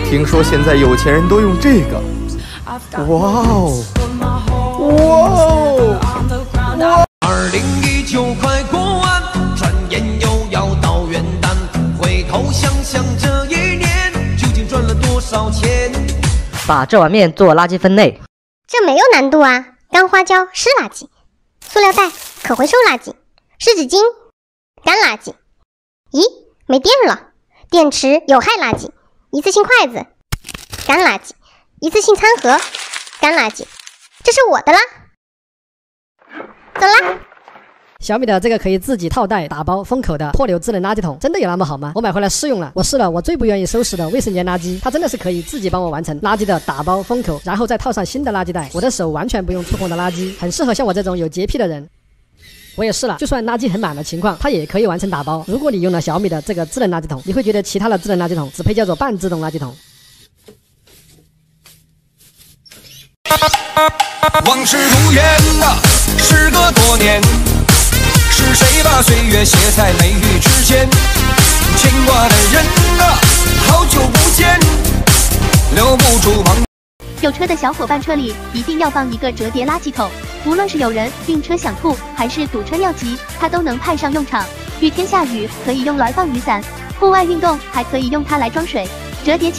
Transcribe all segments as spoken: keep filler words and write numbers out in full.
听说现在有钱人都用这个。哇哦！哇哦！哇！ 二零一九快过完，转眼又要到元旦。回头想想这一年究竟赚了多少钱？ 把这碗面做垃圾分类。 这没有难度啊！干花椒湿垃圾，塑料袋可回收垃圾，湿纸巾干垃圾。咦，没电了！电池有害垃圾，一次性筷子干垃圾，一次性餐盒干垃圾。这是我的啦！走啦！ 小米的这个可以自己套袋打包封口的破流智能垃圾桶，真的有那么好吗？我买回来试用了，我试了我最不愿意收拾的卫生间垃圾，它真的是可以自己帮我完成垃圾的打包封口，然后再套上新的垃圾袋，我的手完全不用触碰的垃圾，很适合像我这种有洁癖的人。我也试了，就算垃圾很满的情况，它也可以完成打包。如果你用了小米的这个智能垃圾桶，你会觉得其他的智能垃圾桶只配叫做半自动垃圾桶。 往事如烟啊，时隔多年，是谁把岁月写在眉宇之间？牵挂的人啊，好久不见，留不住往。 有车的小伙伴车里一定要放一个折叠垃圾桶，无论是有人晕车想吐，还是堵车尿急，它都能派上用场。雨天下雨可以用来放雨伞，户外运动还可以用它来装水，折叠起。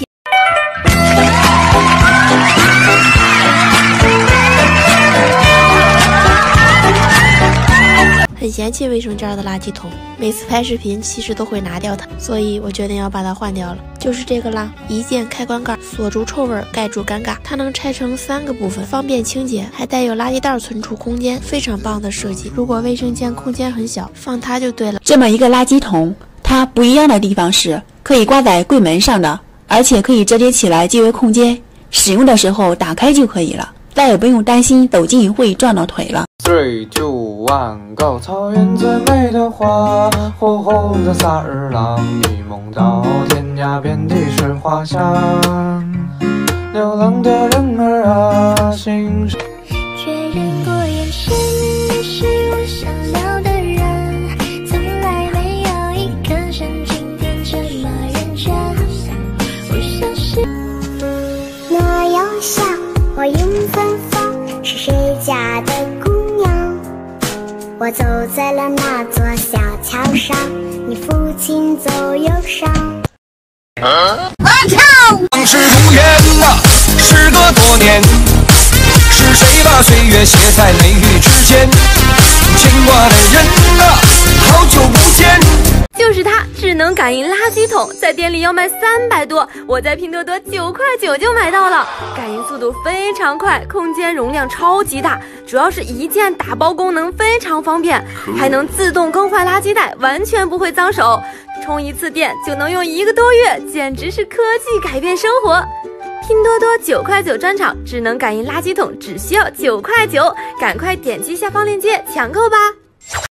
很嫌弃卫生间的垃圾桶，每次拍视频其实都会拿掉它，所以我决定要把它换掉了。就是这个啦，一键开关盖，锁住臭味，盖住尴尬。它能拆成三个部分，方便清洁，还带有垃圾袋存储空间，非常棒的设计。如果卫生间空间很小，放它就对了。 这么一个垃圾桶，它不一样的地方是可以挂在柜门上的，而且可以折叠起来，节约空间。使用的时候打开就可以了，再也不用担心抖进会撞到腿了。 Three two one go！ 草原最美的花，火红的萨日朗，一梦到天涯，遍地是花香。流浪的人儿啊，心上。 确认过眼神，你是我想要的人，从来没有一个人今天这么认真。我像是那又笑，我迎芬芳，是谁家的姑娘？我走在了那座小桥上，你父亲走右上。我跳。 往事如烟啊，时隔多年，是谁把岁月写在眉宇之间？牵挂的人啊，好久不见。 就是它，智能感应垃圾桶，在店里要卖三百多，我在拼多多九块九就买到了。感应速度非常快，空间容量超级大，主要是一键打包功能非常方便，还能自动更换垃圾袋，完全不会脏手。充一次电就能用一个多月，简直是科技改变生活。拼多多九块九专场智能感应垃圾桶只需要九块九，赶快点击下方链接抢购吧。